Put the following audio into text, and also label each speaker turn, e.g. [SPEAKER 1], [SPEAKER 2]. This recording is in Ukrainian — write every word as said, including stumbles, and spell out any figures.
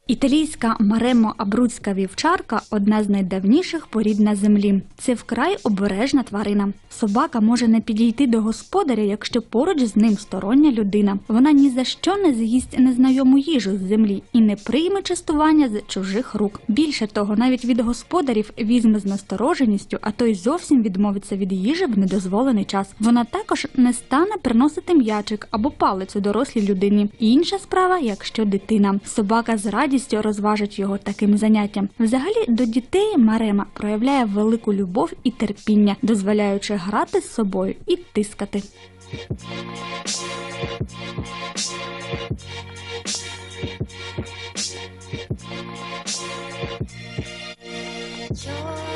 [SPEAKER 1] Італійська Маремо Абруцька вівчарка – одна з найдавніших порід на землі. Це вкрай обережна тварина. Собака може не підійти до господаря, якщо поруч з ним стороння людина. Вона ні за що не з'їсть незнайому їжу з землі і не прийме частування з чужих рук. Більше того, навіть від господарів візьме з настороженістю, а то й зовсім відмовиться від їжі в недозволений час. Вона також не стане приносити м'ячик або палицю дорослій людині. Інша справа, якщо дитина. Собака з радістю розважить його таким заняттям. Взагалі, до дітей Марема проявляє велику любов і терпіння, дозволяючи грати з собою і тискати.
[SPEAKER 2] Yo